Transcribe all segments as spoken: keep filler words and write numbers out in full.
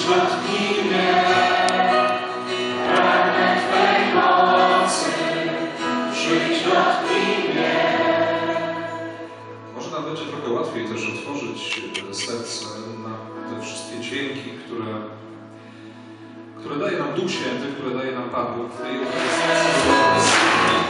dotknij mnie, pragnę Twej mocy, przyjdź, dotknij mnie. Może nam będzie trochę łatwiej też otworzyć serce na te wszystkie dźwięki, które, które daje nam Duch Święty, które daje nam Pan Bóg w tej Eucharystii.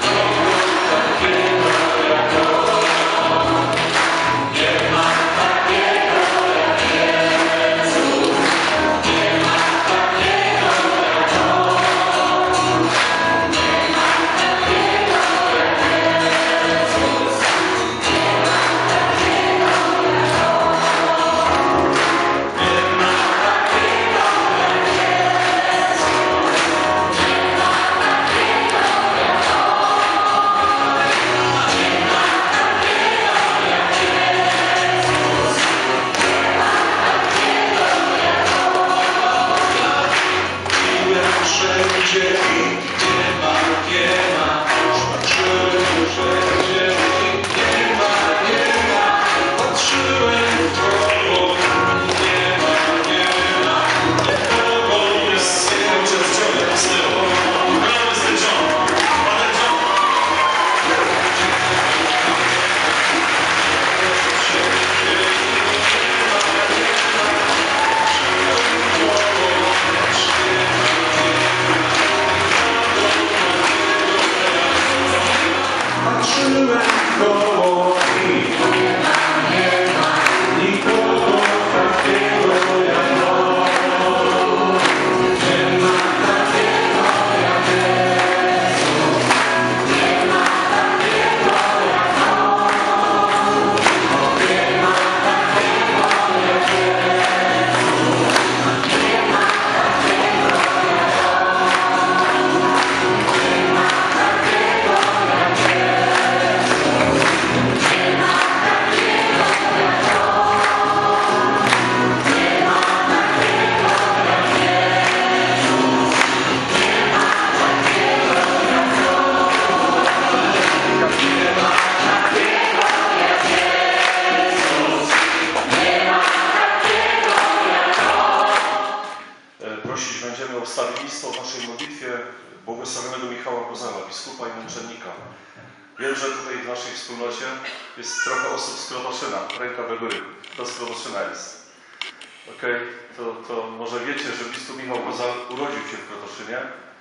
Wstawiennictwo w naszej modlitwie błogosławionego Michała Kozała, biskupa i męczennika. Wiem, że tutaj w naszej wspólnocie jest trochę osób z Krotoszyna, ręka do góry, to z Krotoszyna jest. Okej, okay. to, to może wiecie, że biskup Michał Kozał urodził się w Krotoszynie.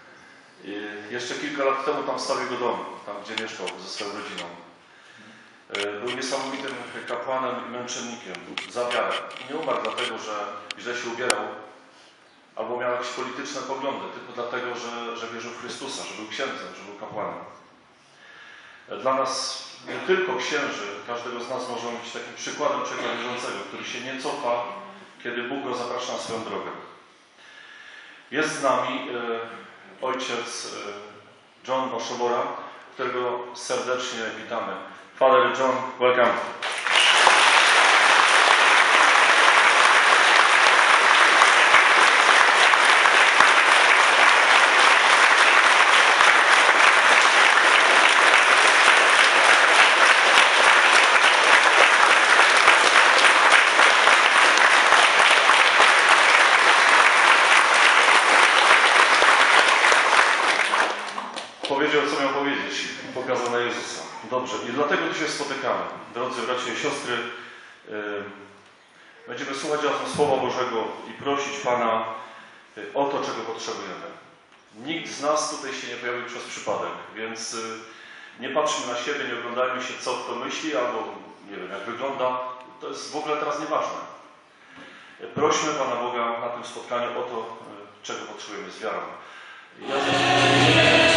I jeszcze kilka lat temu tam stał jego dom, tam gdzie mieszkał ze swoją rodziną. Był niesamowitym kapłanem i męczennikiem za wiarę. I nie umarł dlatego, że źle się ubierał, albo miał jakieś polityczne poglądy, tylko dlatego, że, że wierzył w Chrystusa, że był księdzem, że był kapłanem. Dla nas nie tylko księży, każdego z nas może być takim przykładem człowieka wierzącego, który się nie cofa, kiedy Bóg go zaprasza na swoją drogę. Jest z nami e, ojciec e, John Baszobora, którego serdecznie witamy. Father John, welcome. Powiedział, co miał powiedzieć. Pokazał na Jezusa. Dobrze. I dlatego tu się spotykamy. Drodzy bracia i siostry, yy, będziemy słuchać Słowa Bożego i prosić Pana yy, o to, czego potrzebujemy. Nikt z nas tutaj się nie pojawił przez przypadek, więc yy, nie patrzmy na siebie, nie oglądajmy się, co kto myśli, albo nie wiem, jak wygląda. To jest w ogóle teraz nieważne. Yy, prośmy Pana Boga na tym spotkaniu o to, yy, czego potrzebujemy z wiarą. Ja